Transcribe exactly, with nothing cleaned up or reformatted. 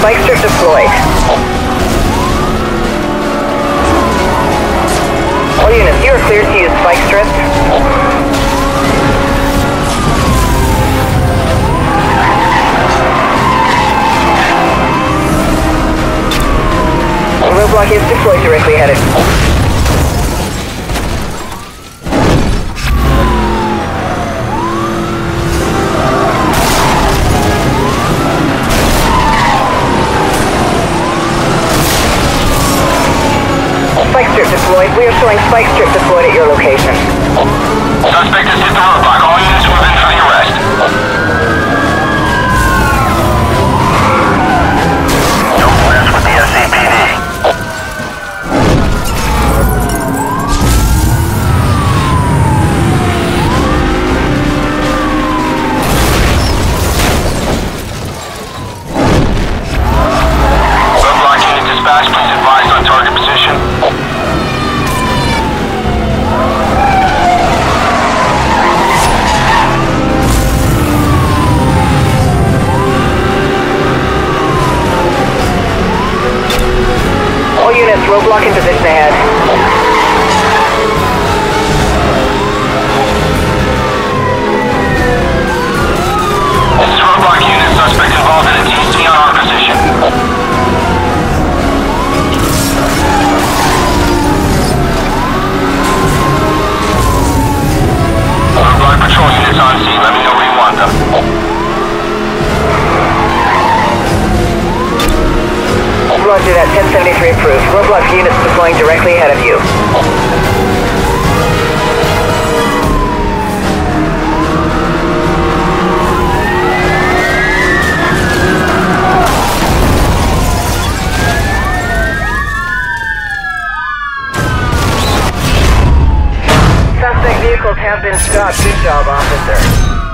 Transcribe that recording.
Spike strip deployed. All units, you are cleared to use spike strips. Roadblock is deployed directly ahead of you. Spike strip deployed. We are showing spike strip deployed at your location. Suspect has hit the roadblock. All units move in for the arrest. Don't mess with the S C P D. Roadblock unit dispatch, please advise on target position. All units, roadblock in position ahead. This is roadblock unit. Suspect involved in a T C on our position. Roadblock patrol units on scene. Let me know where you want them. Roger that, ten seventy-three approved. Roadblock units deploying directly ahead of you. Suspect vehicles have been stopped. Good job, officer.